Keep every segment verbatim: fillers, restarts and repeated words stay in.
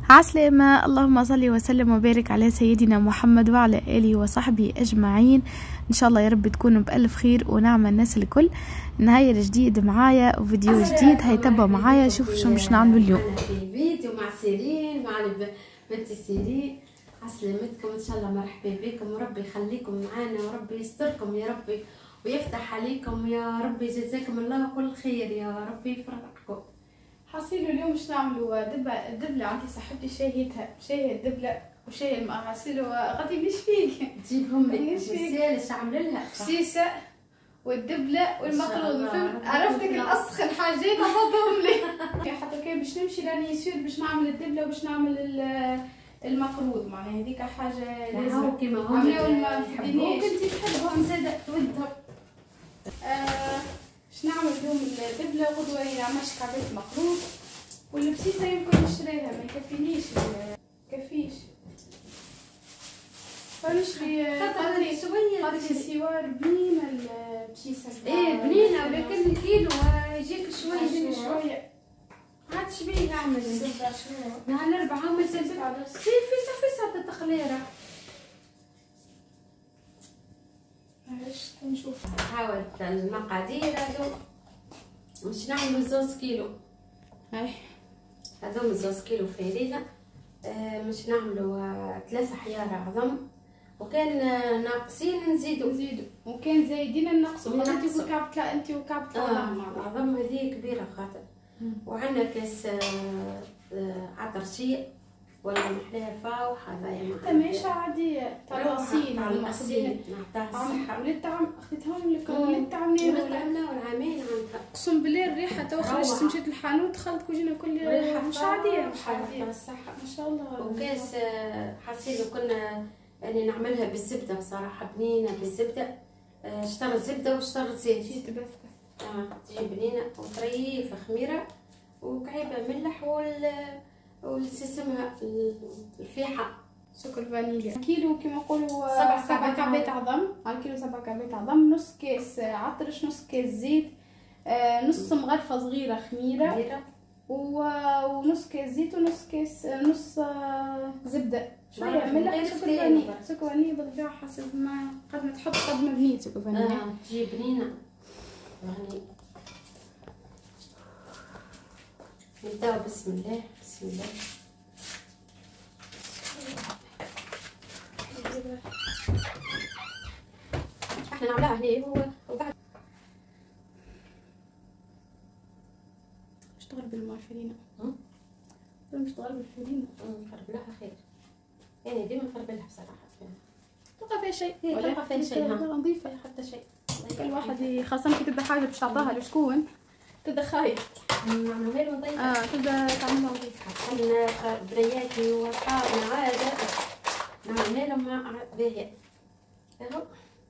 عسلامة. اللهم صل وسلم وبارك على سيدنا محمد وعلى آله وصحبه أجمعين. إن شاء الله يا رب تكونوا بألف خير ونعمة الناس الكل. نهاية جديد معايا وفيديو جديد هيتبع معايا. شوفوا شو مش نعملوا اليوم. في فيديو مع سيرين، مع بنتي سيرين. عسلامتكم ان شاء الله، مرحبا بكم وربي يخليكم معانا وربي يستركم يا ربي ويفتح عليكم يا ربي. جزاكم الله كل خير يا ربي يفرحكم. حصيلو اليوم مش نعملوا دبله الدبله عندي صاحبتي شاهيتها شاهي الدبله وشاهي الماء. حصيلو غادي مش فيك تجيبهم لك بسالش عامل لها بسيسه والدبله والمقلوب. عرفتك الاسخن حاجات حطهم لي حتى كان باش نمشي راني يسود باش نعمل الدبله وباش نعمل المقروض. معناها هذيك حاجه لازم كيما هما عملوا ما فدينيش. انت تحبهم زاد تودهم. باش نعمل اليوم الدبله غدوه نعملش كعبات مقروض والبسيسه يمكن نشريها ما يكفينيش كفيش. فنشري قطعتي شويه قطعتي سوار بنينه البسيسه. ايه بنينه ولكن الكيلو يجيك شويه يجيك شويه. عاد شبيه نعمل نهار الاربعاء ما سلسل في فيسا فيسا التقليره. معليش نشوف. نحاول المقادير هذو باش نعملو زوز كيلو. هاي هذوما زوز كيلو فرينه. آه باش نعملو آه ثلاثة حيارة عظم، وكان آه ناقصين نزيدو نزيدو وكان زايدين نقصوا. انت وكعبت لا انت وكعبت لا العظم هذه كبيره خاطر. وعندنا كاس آه آه عطرشيه ولا محلاها فاوح هذايا تماشى عاديه تاع الغسيل تاع الغسيل نعطيها الصحه. وليت عم اخذتهم لك وليت عمني ولا والعامين عندها. اقسم بالله الريحه تو خرجت مشيت للحانوت دخلت كوجينا كل ريحه مش عاديه مش عاديه الصحه ما شاء الله. وكاس آه حسيت كنا يعني نعملها بالزبده بصراحه بنينه بالزبده. آه اشتريت زبده واشتريت زيت. جيت بس اه تجي بنينه وطريفه خميره وكعيبه ملح وال والسمها الفيحة سكر فانيليا. كيلو كيما نقولوا سبع سبع كعبات عظم. على كيلو سبع كعبات عظم نص كاس عطرش نص كاس زيت آه نص مغرفة صغيرة خميرة خميرة ونص كاس زيت ونص كاس نص آه زبدة شوية ملح سكر فانيليا. سكر فانيليا بالطبيعة حسب ما قد ما تحط قد ما بنين سكر فانيليا. اه تجي بنينة يعني. نبداو بسم الله بسم الله. احنا نعملها هنا هو وبعد باش تغرب الماء الفرينة. باش تغرب الفرينة نقرب لها خير. يعني ديما نقرب لها بصراحة. تلقى فيها شيء ولا تلقى فيها شيء نظيفة حتى شيء. كل واحد خاصة كي تبدا حاجة باش تعطاها لشكون تبدا خايف. نعملوها له نظيفة. اه تبدا تعملها نظيفة. حنا برياتي وصحابنا عادة نعملها لهم مع باهية. اهو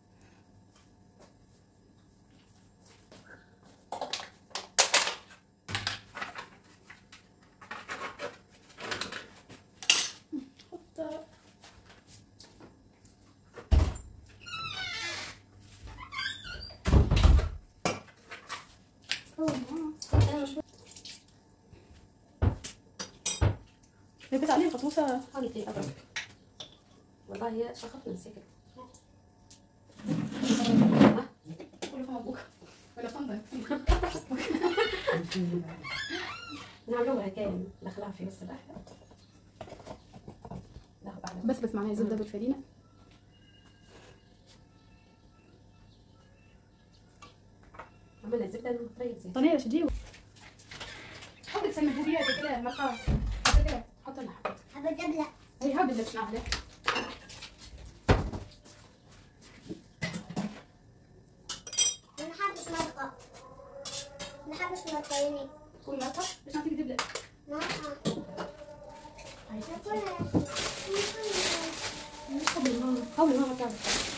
لبس عليه قطوسة. خلطي أضرب والله شخطنا سكت. ولا فمبوك ولا فندق. نعملوها هكايا الخلافي بس بس بس معناها زبدة بالفرينة. عملنا زبدة من طريقة زيت. طنيرة شديو. حطي تسمي بوبيات كده مرقات. حطي كده حط لها حبة. حبة دبلة. هي حبة دبلة نعملها. ما نحبش مرقة. ما نحبش مرقة يعني. كل مرقة باش نعطيك دبلة. مرقة. هاي ناكلها. حاولي ماما حاولي ماما تعمل.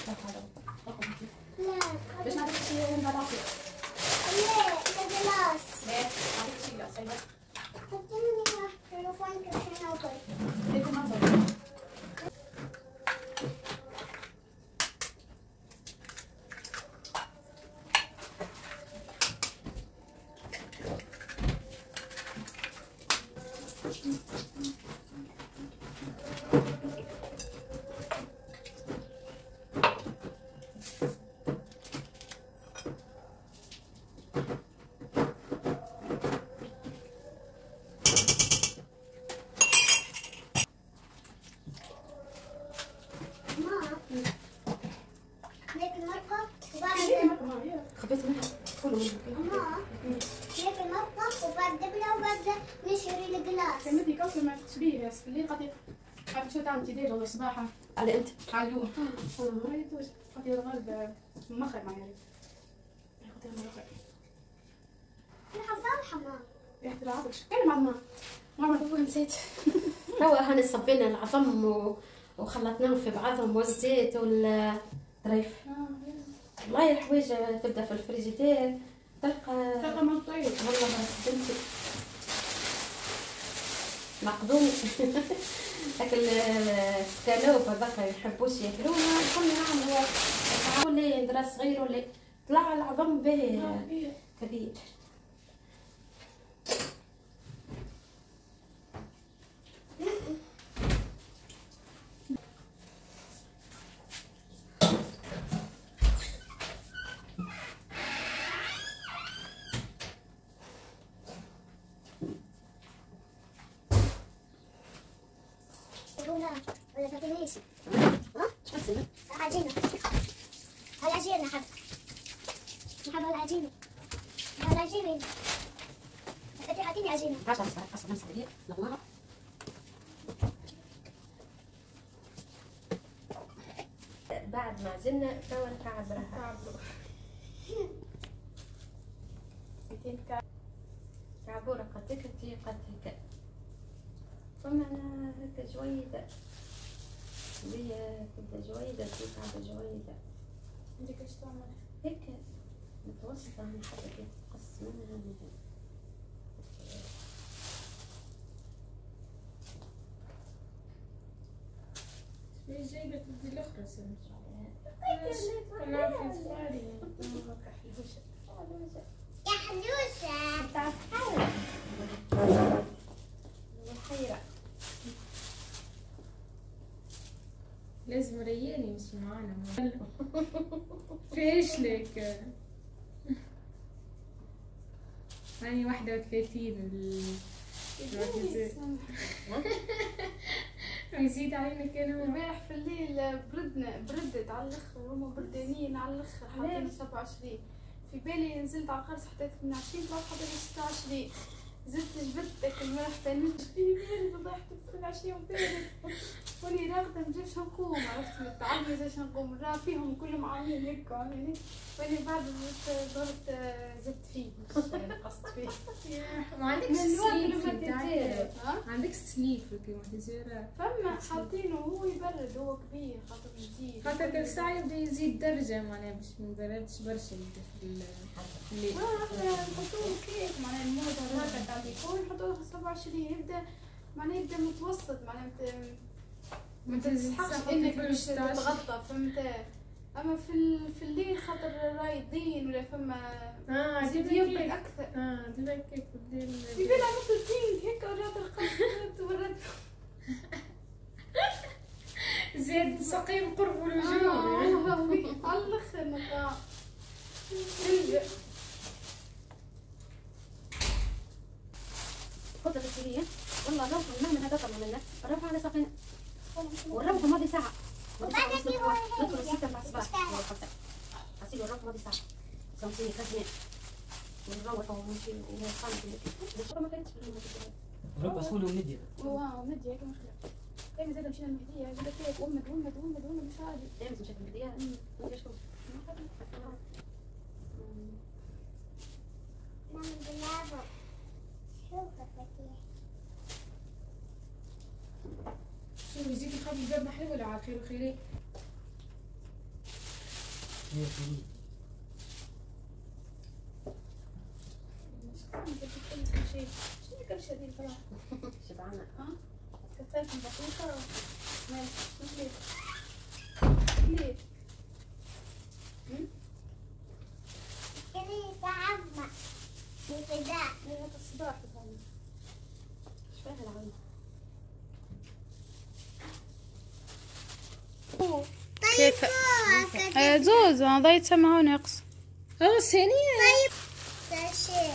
لا. باش نعطيك شي من بعد عصير. لا ده جلاس. لا نعطيك شي جلاس. أيوة. حطيني تليفون كيف ناكل. هيك نعطيك. خبيت منها كله ماما هيك المطبخ وبعد دبلة وبعد نشري الجلاس. كمدي كوكب ما تشبيه بس في الليل قد حاب شو تعمل تدير ولا صباحا على انت علو ما يدوش قد يرغب مخر ما يعرف ياخذ المرقة أنا فرحة ماما. يحضر عضك شكل مع ما ماما هو نسيت توا هاني صبينا العظم و... وخلطناهم في بعضهم والزيت والطريف. والله الحوايج تبدا في الفريجيدير تلقى تلقى ما طيب والله بنتي مقدوم. هاك السكالوب هذاك ما يحبوش ياكلوه قلنا نعم هو ولا درا صغير ولا طلع العظم به كبير. ولا تاكلنيش؟ ها؟ العجينة. العجينة حب. نحب العجينة. العجينة. أنت أعطيني عجينة. عشرة عشرة خمسة دقائق نغمرها. بعد ما عجنا توا نكعبرها. كعبورة قد هيك تجي قد هيك. فما هكا جويدة هي تبدا جويدة تجي كعبة جويدة. انت كيش تعمل؟ هيك متوسطة من حتى كي تقص منها من ايش جايبة تبدي الاخرى سمت عليها؟ انا في الفاري يا حلوسة. تعرف حيرة لازم رياني مش معانا فيش لك هاني واحدة وثلاثين نسيت علينا كانوا امبارح في الليل بردنا بردت على الاخر هما بردانين على الاخر حاطين سبعة وعشرين في بالي نزلت على القرص حطيت اثنين وعشرين طلعت حطيت ستة وعشرين زدت جبتك المرح تاني في بالي فضحت في العشية وبالي واني راقدة مجيبش نقوم عرفت متعبني زيش نقوم راه فيهم كلهم عاملين هيك عاملين واني بعد ضربت زدت فيه مش قصت فيه. ما عندكش سليب ما عندكش سليب في الكليماتيزير فما حاطينه هو يبرد هو كبير خاطر جديد خاطر كل ساعة يبدا يزيد درجة معناها باش ما يبردش برشا في الليل. اه احنا نحطوه كيف معناها الموضة هكا تاع الديكور نحطوه سبعة وعشرين يبدا معناها يبدا متوسط معناها ما تستحقش انك باش تتغطى فهمت. اما في ال... في الليل خاطر رايدين ولا فما اه زيد يبرد اكثر. اه ديما كيف في الليل في بالي عملت البينك هيك ورجعت القلب تبردت زاد سقيم قرب الوجود اه على الاخر نقع نلجأ. خذ السيرية والله الروح نعمل هذا طبعا منك الروح على ساقنا والروح ماضي ساعة ندخل الستة مع الصباح ولا الخمسة غسيل الروح ماضي ساعة خمسين كاسمين ونروح ونمشي ونصانع في ما كانتش رب أصول وندية واو ندية هيك مشكلة كان زاد مشينا المهدية جبت هيك ومد ومد ومد ومد مش عادي دايما مشيت المهدية ندية شكون نعمل بلابو. شوف الفتيح. شوف يزيد يخلي الباب محلو ولا على خير وخيري؟ هي خيري شيء شنو كل شيء هذه الفراغ شبعانة ها كثرت بسيطة ماشي ليه ليه كذي تعبنا. في فداء. ليه الصداع في الهم ايش فيها العلم زوز هذا يتسمى هون يقص. اه ثانية. طيب ساشي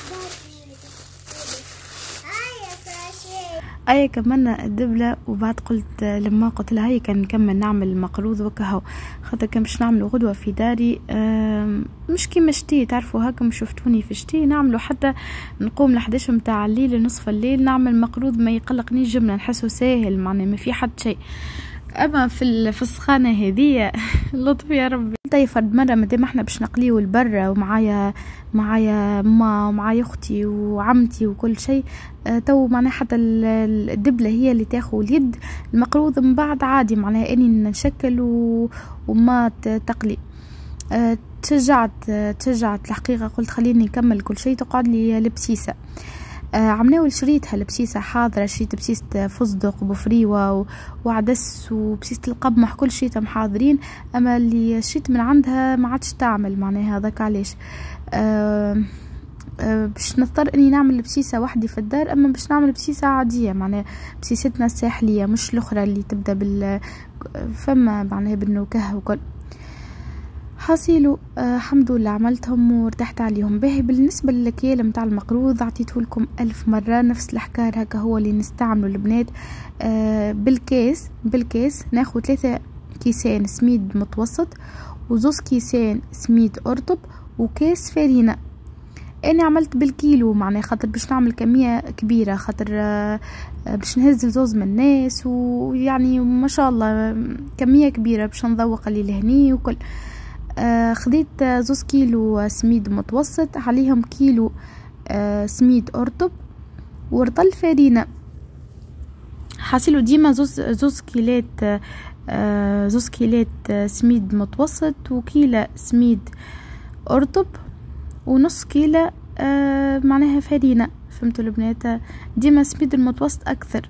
هاي ساشي. اي كملنا الدبلة وبعد قلت لما قلت لها هي كان نكمل نعمل مقروض وكهو، خاطر كان باش نعملوا غدوة في داري مش كيما شتي تعرفوا هاكم شفتوني في شتي نعملوا حتى نقوم لحداش متاع الليل نصف الليل نعمل مقروض ما يقلقنيش جملة نحسه ساهل معناه ما في حد شيء. اما في في السخانه هذه لطف يا ربي. طيب فرد مره مادام احنا باش نقليو البرة ومعايا معايا ما ومعايا اختي وعمتي وكل شيء اه تو معناها حتى الدبله هي اللي تاخذ اليد المقروض من بعد عادي معناها اني نشكل و... وما تقلي. اه تشجعت تشجعت الحقيقه قلت خليني نكمل كل شيء تقعد لي البسيسه. آه عمناول شريتها البسيسة حاضرة، شريت بسيسة فستق وبفريوة وعدس وبسيسة القمح كل شيء محاضرين، اما اللي شريت من عندها ما عادش تعمل معناها هذاك علاش. آه آه باش نضطر اني نعمل بسيسة وحدي في الدار، اما باش نعمل بسيسة عادية معناها بسيستنا الساحلية مش الاخرى اللي تبدا بال فما معناها بالنكهة وكل. حاصيلو آه الحمد لله عملتهم وارتحت عليهم. باهي بالنسبه للكيال متاع المقروض عطيته لكم ألف مره نفس الحكار هكا هو اللي نستعمله البنات. آه بالكيس بالكيس ناخذ ثلاثة كيسان سميد متوسط وزوز كيسان سميد أرطب وكيس فارينة. انا عملت بالكيلو معناها خاطر باش نعمل كميه كبيره خاطر آه باش نهز زوز من الناس ويعني ما شاء الله كميه كبيره باش نذوق اللي لهني وكل. آه خذيت زوز كيلو سميد متوسط عليهم كيلو آه سميد أرطب ورطل فارينة. حاصلوا ديما زوز زوز كيلات آه زوز كيلات سميد متوسط وكيلة سميد أرطب ونص كيلة آه معناها فارينة. فهمتوا البنات ديما سميد المتوسط أكثر،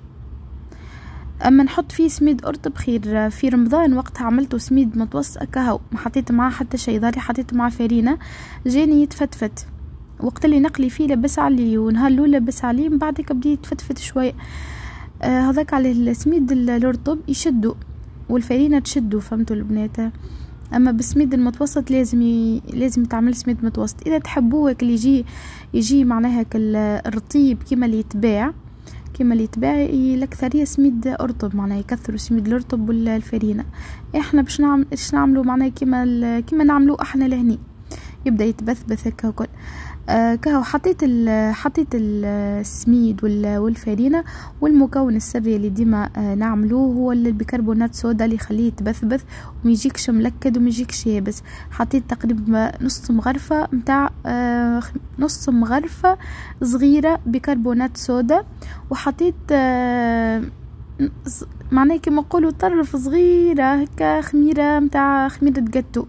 اما نحط فيه سميد أرطب خير. في رمضان وقتها عملته سميد متوسط كهو ما حطيت معاه حتى شيء ضاري حطيت معاه فارينة جاني يتفتفت وقت اللي نقلي فيه لبس عليه ونهار الاولى لبس عليه من بعد بدي يتفتفت شويه. آه هذاك على السميد الأرطب يشدوا والفارينة تشدوا فهمتوا البنات. اما بالسميد المتوسط لازم ي... لازم تعمل سميد متوسط. اذا تحبوه اللي يجي يجي معناها الرطيب كيما اللي يتباع كيما اللي يتباع الاكثريه سميد أرطب معناها يكثروا سميد الأرطب والفارينة. احنا باش نعمل ايش نعملوا معناها كيما كيما نعملوا احنا لهني يبدا يتبثبث هكا وكل. آه كهو حطيت ال حطيت السميد والفارينة والمكون السري اللي ديما آه نعملوه هو البيكربونات صودا اللي يخليه يتبثبث وما يجيكش ملكد وما يجيكش يابس. حطيت تقريبا نص مغرفة متاع آه نص مغرفة صغيرة بيكربونات صودا وحطيت آه معناه كما نقولوا طرف صغيرة هكا خميرة متاع خميرة جاتو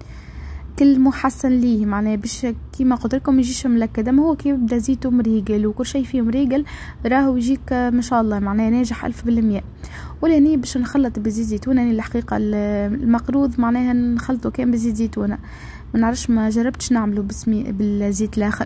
كل محسن ليه معناه باش كيما قلت لكم يجيش ملكد. اما هو كي يبدا زيتو مريقل وكل شيء فيه مريقل راهو يجيك ما شاء الله معناه ناجح ألف بالمية. ولهني باش نخلط بزيت زيتون. يعني الحقيقه المقروض معناها نخلطه كان بزيت زيتونه ما نعرفش ما جربتش نعمله بسمي بالزيت الاخر.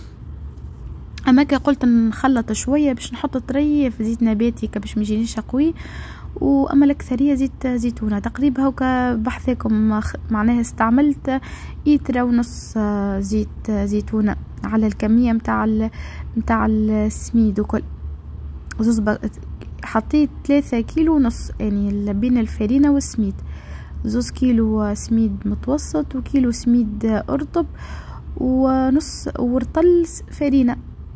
اما كي قلت نخلط شويه باش نحط طريف زيت نباتي باش ما يجينيش قوي. واما الاكثريه زيت زيتونه تقريبا هكا بحثكم معناها استعملت ايترا ونص زيت زيتونه على الكميه متاع متاع السميد وكل. زوز حطيت ثلاثة كيلو ونص يعني بين الفارينة والسميد. زوز كيلو سميد متوسط وكيلو سميد أرطب ونص ورطل فارينة.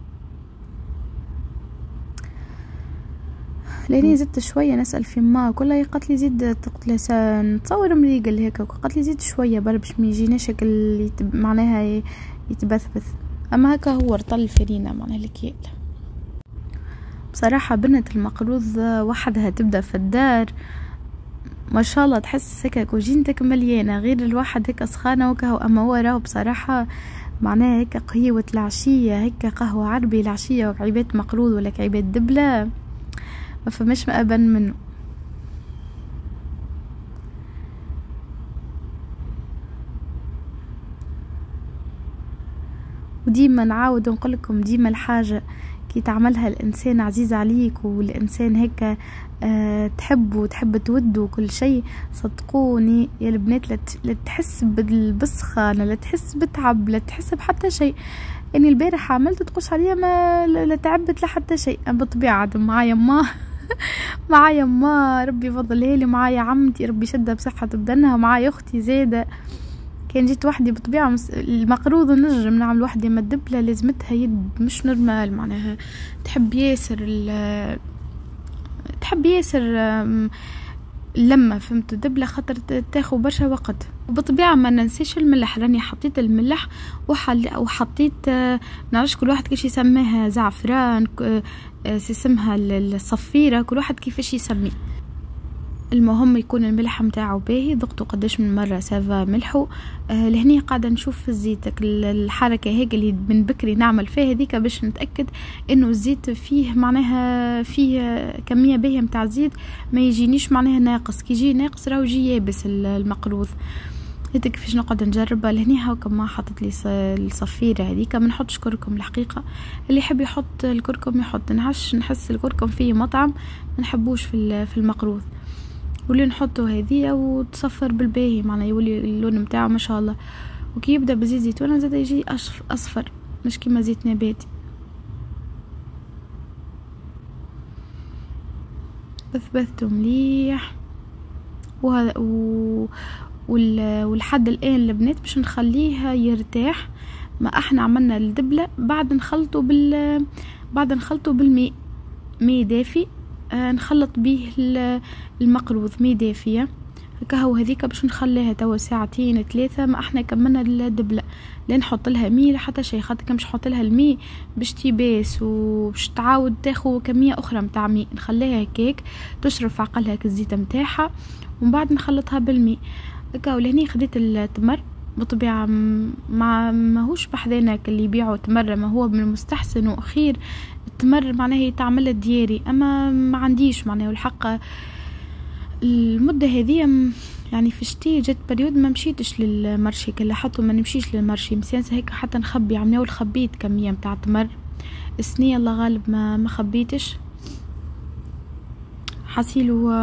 لاني زدت شويه نسال في ما كلها قالت لي زيد قلت لها نتصور مريقل هيك قالت لي زيد شويه بر باش ما يجيناش هكا اللي معناها يتبثبث. اما هكا هو رطل فارينة معناها الكيل. بصراحه بنة المقروض وحدها تبدا في الدار ما شاء الله تحس هكا كوجينتك مليانه غير الواحد هكا سخانه وكهو. اما هو راهو بصراحه معناها هكا قهوه العشيه هكا قهوه عربي العشيه وكعيبات مقروض ولا كعيبات دبله ما فماش ما ابن منه. وديما نعاود ونقول لكم ديما الحاجه كي تعملها الانسان عزيز عليك والانسان هيك أه تحبه وتحب توده وكل شيء، صدقوني يا البنات لا تحس بالبسخانه، لا تحس بتعب، لا تحس بحتى شيء. اني البارح عملت تقص عليا ما لا تعبت لحتى شيء. بالطبيعه معايا ما معايا ما ربي يفضلها لي، معايا عمتي ربي يشدها بصحه بدنها، معايا اختي زاده. كان جيت وحدي بالطبيعه المقروض نجم نعمل وحدي، ما الدبله لازمتها يد مش نورمال، معناها تحب ياسر تحب ياسر لما فهمت الدبله خاطر تاخذ برشا وقت. وبالطبيعه ما ننساش الملح، راني حطيت الملح وحل وحطيت نعرفش كل واحد كيفاش يسميها، زعفران اسمها الصفيره، كل واحد كيفاش يسميه. المهم يكون الملح متاعو باهي، ذقته قداش من مره سافا ملحو. آه لهني قاعده نشوف في الزيت الحركه هيك اللي من بكري نعمل فيها هذيك باش نتاكد انه الزيت فيه معناها فيه كميه باهيه متاع الزيت، ما يجينيش معناها ناقص. كي يجي ناقص راهو يجي يابس المقروض. هذا كيفاش نقعد نجربها. لهني هاكا ما حطت لي الصفيره هذيك، ما نحطش كركم الحقيقه، اللي يحب يحط الكركم يحط، نحش نحس الكركم فيه مطعم ما نحبوش في في المقروض. واللي نحطه هذية وتصفر بالباهي، معناها يولي اللون متاعه ما شاء الله. وكي يبدا بزيت زيتون زاد يجي اصفر مش كيما زيت نباتي. بثبثته مليح وهذا و... وال... والحد الان البنات باش نخليها يرتاح. ما احنا عملنا الدبله بعد نخلطه بال بعد نخلطه بالماء، ماء دافي آه نخلط به المقروض، ماء دافيه هكا. هذيك باش نخليها توا ساعتين ثلاثه. ما احنا كملنا الدبله لا نحط لها ماء حتى شيء، خاطر كان باش نحط لها الماء باش تيباس وباش تعاود تاخذ كميه اخرى نتاع ماء. نخليها هكاك تشرب في عقلها الزيت نتاعها ومن بعد نخلطها بالماء هكا. ولهني خديت التمر بطبيعه ما ماهوش بحذانا اللي يبيعوا تمر، ما هو من المستحسن واخير التمر معناه يتعمل دياري، اما ما عنديش معناه. والحق المده هذه يعني في شتي جت بريود ما مشيتش للمرشي كلا، حتى ما نمشيش للمرشي مسيانسه هيك حتى نخبي عملنا خبيت كميه متاع تمر. السنيه الله غالب ما ما خبيتش حصيلو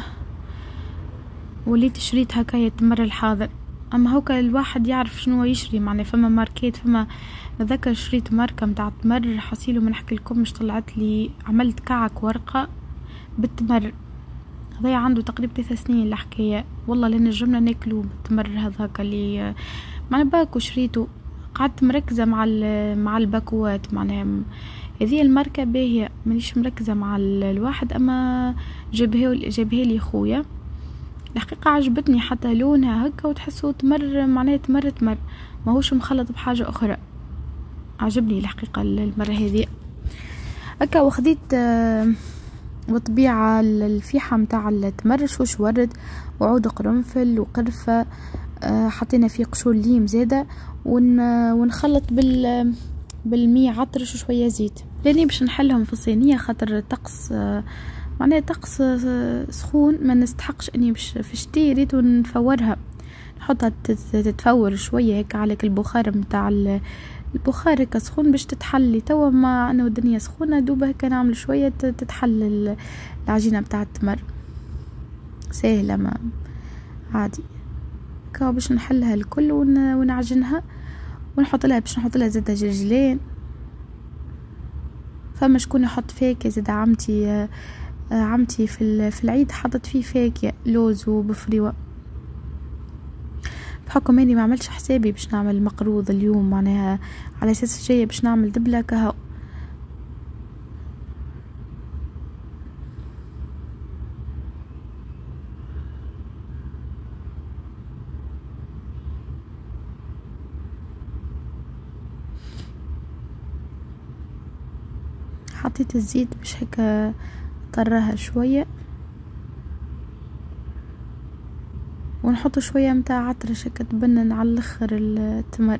وليت شريت هكايا التمر الحاضر. اما هوكا الواحد يعرف شنو يشري معناه، فما ماركات فما نذكر شريت ماركه متاع تمر حصيلو ما نحكي لكم مش طلعت لي عملت كعك ورقه بالتمر. هذا عنده تقريبا ثلاث سنين الحكايه والله، لان نجمنا ناكلو بالتمر هذاك اللي معناه باكو شريته. قعدت مركزه مع مع الباكوات معناها هذه الماركه باهيه، مانيش مركزه مع الواحد. اما جابها جابها لي خويا الحقيقه عجبتني، حتى لونها هكا وتحسوا تمر معناها تمر تمر ماهوش مخلط بحاجه اخرى. عجبني الحقيقه المره هذه هكا. وخديت بطبيعه الفيحة متاع التمر شوش ورد وعود قرنفل وقرفه، حطينا فيه قشور ليم زاده ونخلط بال بالمية عطرش وشويه زيت. لاني باش نحلهم في الصينيه خاطر الطقس معناها طقس سخون، ما نستحقش اني باش في شتي ريت نفورها نحطها تتفور شويه هيك عليك البخار متاع البخار هكا سخون باش تتحلي. توا ما انا والدنيا سخونه دوبا هكا نعمل شويه تتحل العجينه متاع التمر سهله ما عادي هكا. باش نحلها الكل ونعجنها ونحط لها باش نحط لها زيت جرجلين. فما شكون يحط فاكهه زاد عمتي عمتي في في العيد حطت فيه فاكهه لوز وبفريوه. بحكم اني ما عملتش حسابي باش نعمل مقروض اليوم معناها على اساس جايه باش نعمل دبله كهو. حطيت الزيت باش هكا طرها شويه ونحط شويه متاع عطرش هكا تبنن على الاخر التمر.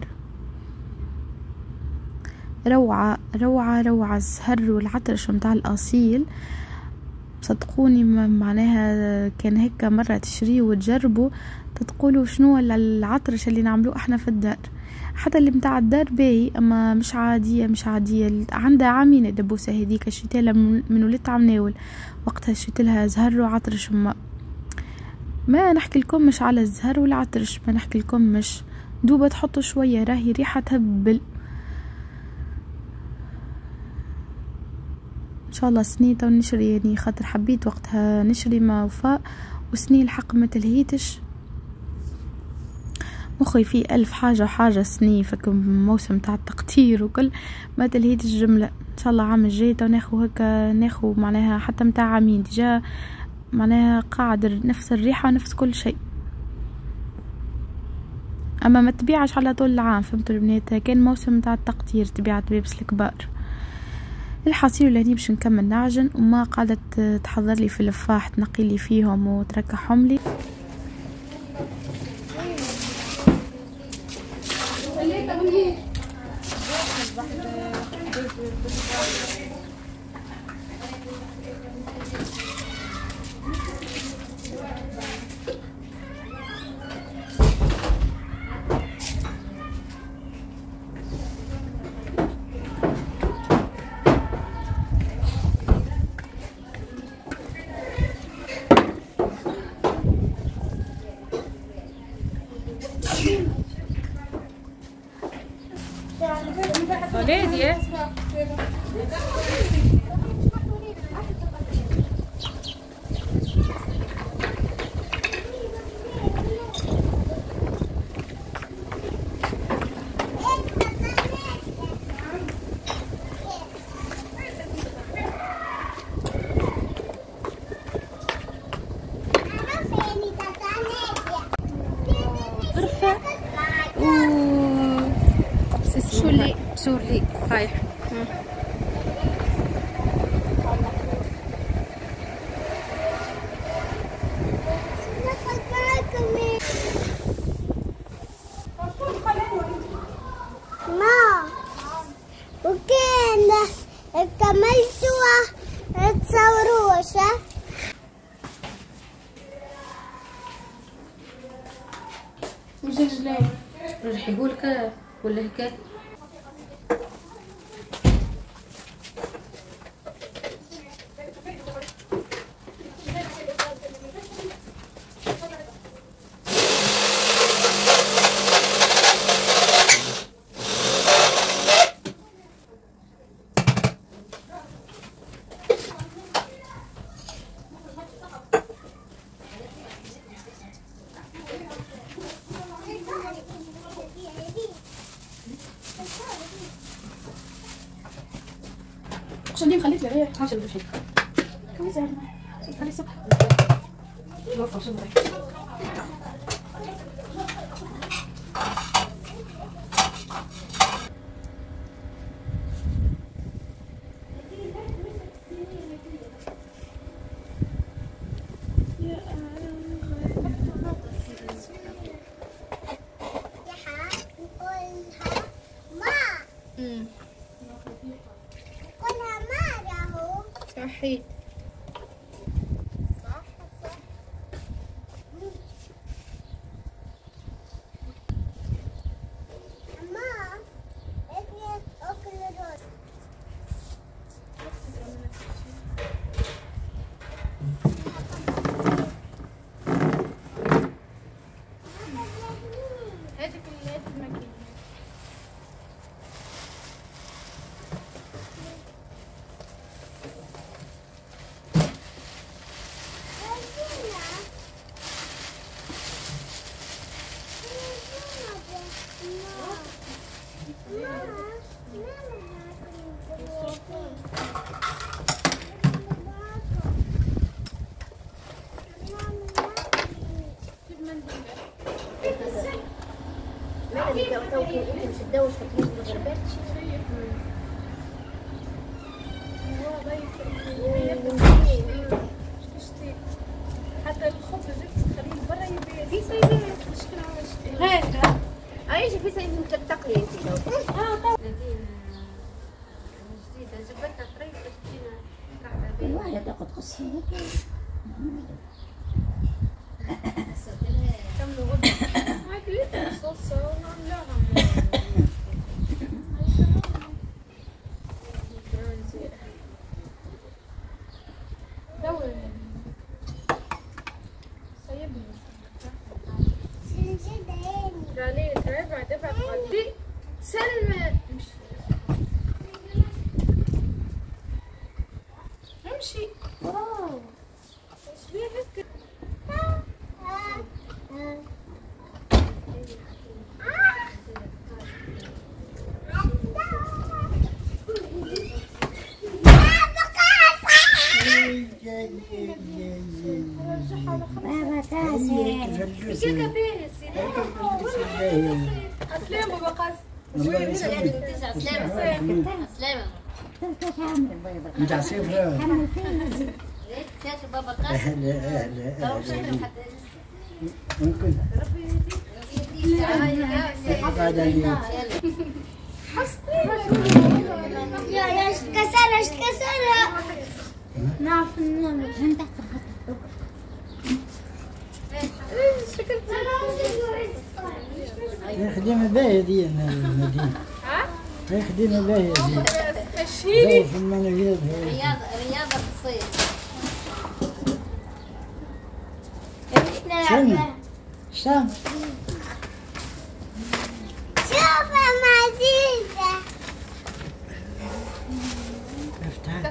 روعه روعه روعه الزهر والعطرش متاع الاصيل صدقوني. معناها كان هكا مره تشريه وتجربوا تتقولوا شنو العطرش اللي نعملوه احنا في الدار. حتى اللي متاع الدار باهي، اما مش عاديه مش عاديه. عندها عامين الدبوسه هذيك، شريتها من وليت عم ناول وقتها، شريت لها زهر وعطرش. ما ما نحكي لكم مش على الزهر ولا عطرش، ما نحكي لكم مش دوبه تحطوا شويه راهي ريحه تهبل ان شاء الله. سنيته ونشري يعني خاطر حبيت وقتها نشري ما وفاء، وسني الحق ما تلهيتش مخي فيه ألف حاجة وحاجة سني فكم موسم تاع التقطير وكل ما تلهيت الجملة. ان شاء الله عام الجاي وناخو هكا ناخو معناها حتى متاع عامين ديجا معناها قاعد نفس الريحة ونفس كل شيء، اما ما تبيعش على طول العام. فهمتوا البنات؟ كان موسم تاع التقطير تبيع تبيبس الكبار. الحصير اللي هني باش نكمل نعجن، وما قعدت تحضر لي في اللفاح تنقي لي فيهم وتركحهم لي. ولادي غرفة شو اللي شو اللي هاي وكان كملتوها تصوروش. وش رجلين راح يقولك ولا هيك؟ شنو خليك لغير هاش البشي كم زهرنا خلي الصبح وقف شو صحيح صح صح. أما أكل أكل رز. هذيك اللي الماكينة حتى الخبز جبت خليه برا يبيع في سيدات مشكلة هيك ايش في سيدات تقلي انت لو اه طبعا جديدة جبتها طريقة جديدة قاعدة الواحدة تاخد قصها كملوا غدا هاك ليت الصوصة ونعملوها راني تعب بعد دفعة غادي سلمى امشي واو ايش بيك عسلامة بابا قاسم عسلامة انت عسيفة شاف بابا قاسم اهلا اهلا اهلا ممكن بعد اليوم يا يا ايش كسرها ايش كسرها نعرف نعمل من تحت هي خدمة باهية دي المدينة. هي خدمة باهية دي. فشيلي في المناجيل رياضة رياضة في الصيف. شنو؟ شنو؟ شوف يا عزيزة افتح.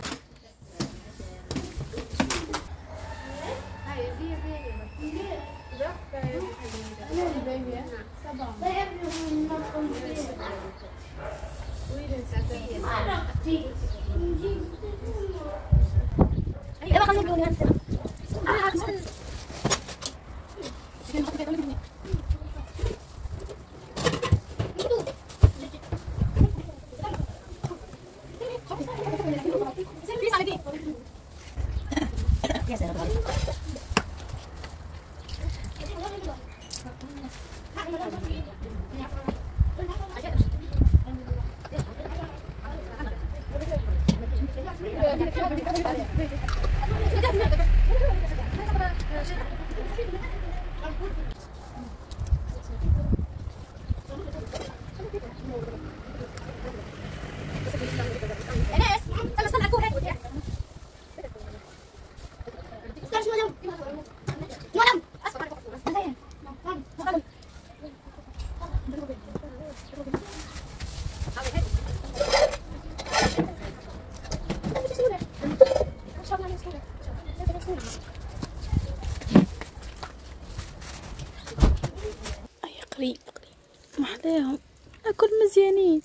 قريب قريب محلاهم اكل مزيانين.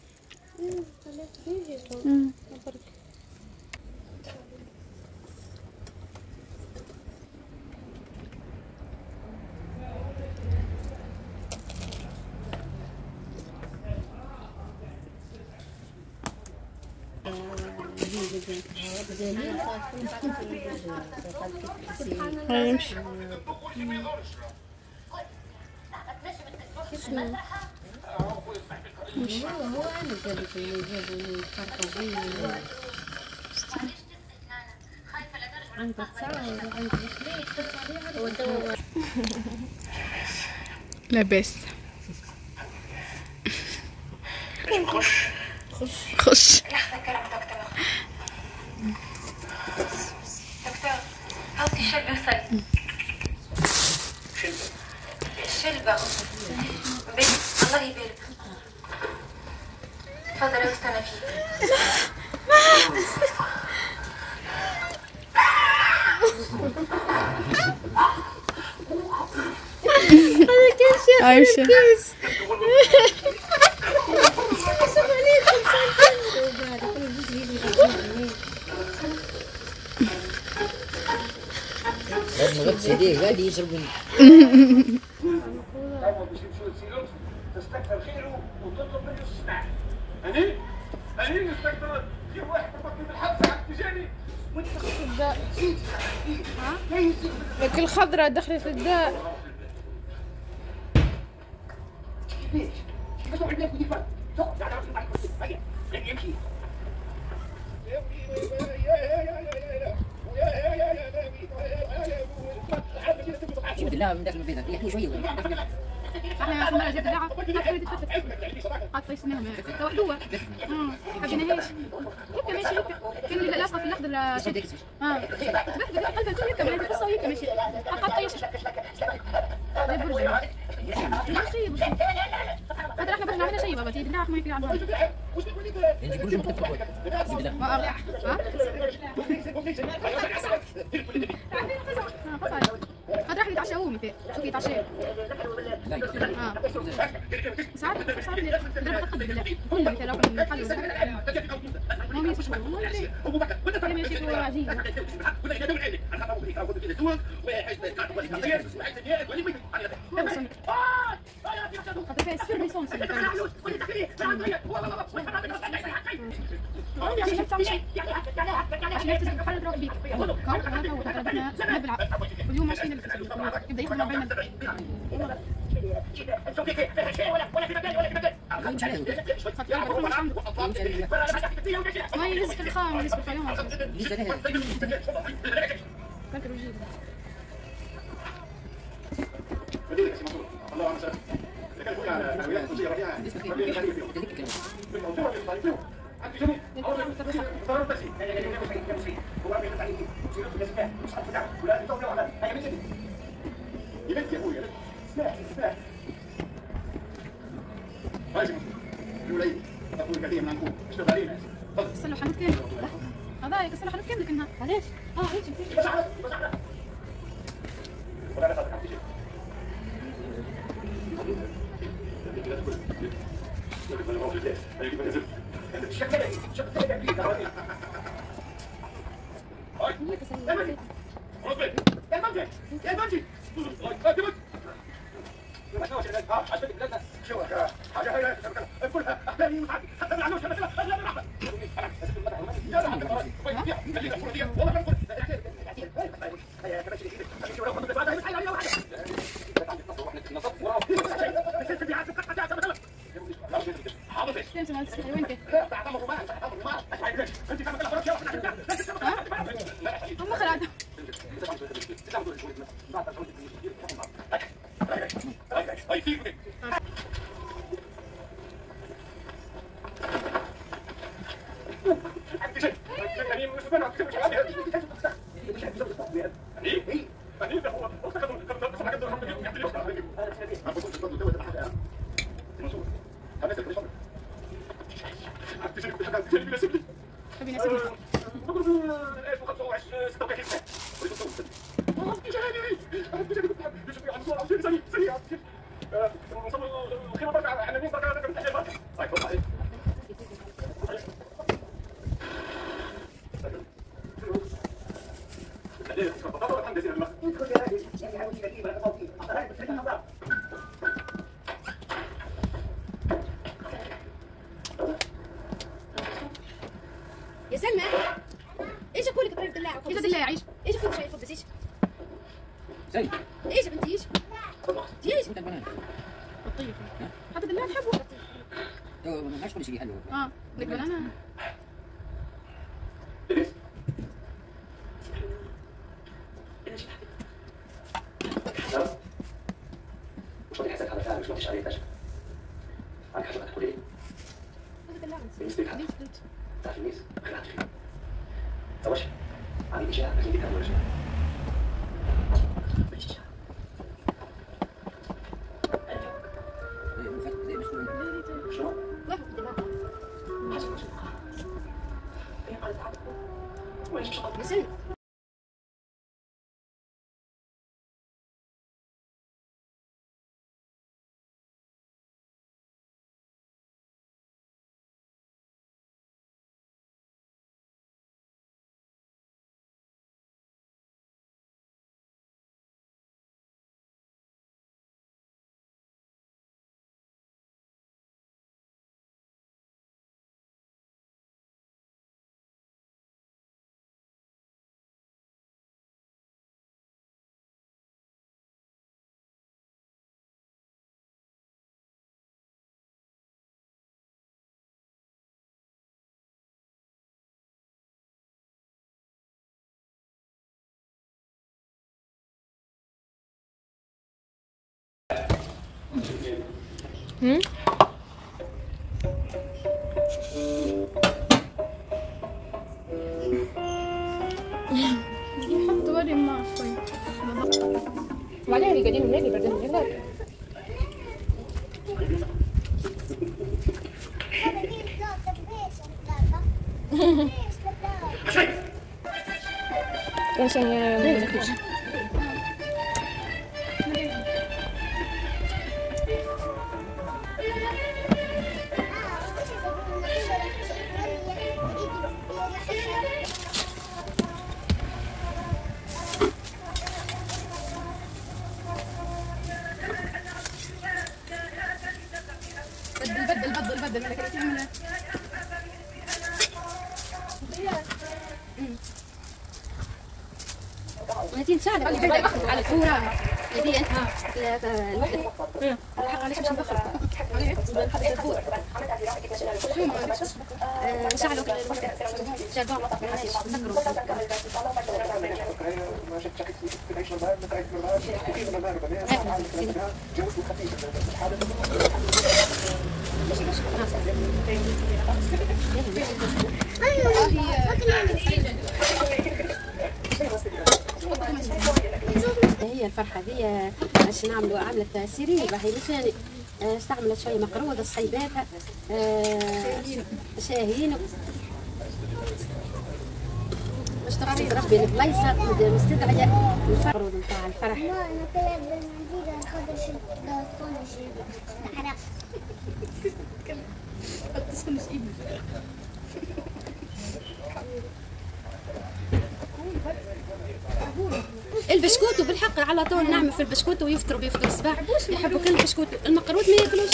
امم هيمشي مش هو هو انا قالت لي جابوا يفرقوا بيني عندك تصور عندك لاباس. خش خش خش لحظة كلام دكتور. دكتور هاتي شلبة وصلي. شلبة بنت الله يبارك. تفضلي واستنى فيك. هذا كان شيء عايشة غد سيدي قاعد يشرب تستكثر خيره وتطلب منه السماح. أني أني نستكثر خير واحد بفكر بالحبس على التجاري وأنت الداء لك الخضرة دخلت الداء. لا من داخل البيت ريحني شويه احنا المره جبت دراعه حبيت تفتت قد طيشناهم توحدوها حبيناهاش هكا ماشي هكا كان اللي لاصقه في الاخضر اه تبهدل قلبها كل هكا ماشي قصه وهكا ماشي قد طيشت زي برج ماشي برج هذا احنا برج ما عملنا شيء بابا تيجي دراعه ما يفيد عندها انت برج مكتب ما ارجع ها قد راح يتعشاوه مثل شو يتعشاو اه ساعات ساعات نضرب تقد بالله كل مثل لو كنا نحلوا ما هي تشوف والله ماشي هو عجيب قد فيها سفر ليسونس عشان يكتسب محل روح بيك كم هذا وتقربنا نبلع واليوم ماشيين اللي يبدا يخدم بين ما يلز في الخام يلز في الخيام فكر وجيب كسر له حلوب كامل هذا يكسر له حلوب كامل لكنها علاش؟ اه وين هم خلاص يا سلمى ايش اقول لك طريقه اللاعب ايش بالله يعيش ايش اخذ شيء خبز ايش زي ايش يا بنتي ايش ايش انت البنات الطيب حتى بالله تحبه تو ما عادش كل شيء حلو اه لك بنانا مش بدي احسك على فعل مش بديش عليه تاج عندك حاجه تقولي لي بالنسبه لك تعرف الميز خلعت فيه زواج عندي اشياء لازم تفهم ولا شيء شنو؟ حسن هم؟ نحط وري مع شوي وبعدين اللي قاعدين هناك يبردون الجلاد. عشان بدل بدل بدل بدل ملك تعمل هاتي نساعدك على الكورة على الكورة هذه انت الوحدة الحق عليك باش نبخر نحط الكورة نساعدك الوحدة جابون هي الفرحة دي باش نعملوا عملة سيرين باهي مشان استعملت شوية مقرودة صحيباتها شاهين باش تربي بربي البلايصة مستدعية الفرود نتاع الفرح. البسكوت وبالحق على طول نعمل في البسكوت ويفطروا بيفطروا الصباح يحبوا كل البسكوت المقروض ما ياكلوش.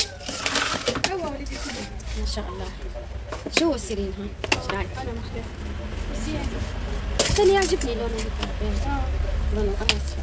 ما شاء الله. شو السيرين ها؟ ايش رايك؟ انا مختلف بس انا يعجبني لونه هذا لونه قمص.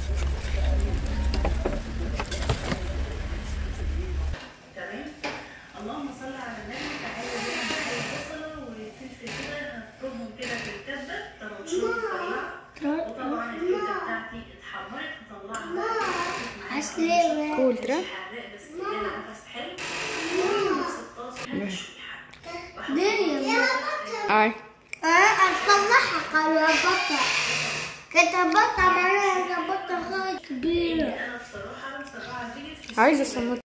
اللهم صل على النبي. تعالوا بينا نحل البصله والفلفل كده نحطهم كده في الكبه طرنشوه رفيع وطبعا الكبده بتاعتي اتحمرت هطلعها عسلامة قول ترى بس كده نفس حلو ونفس الطاسه دنيا اي اطلعها قالوا بطة كنت بطة معناها بطة كبيرة. انا بصراحه بصراحه عايزه صمت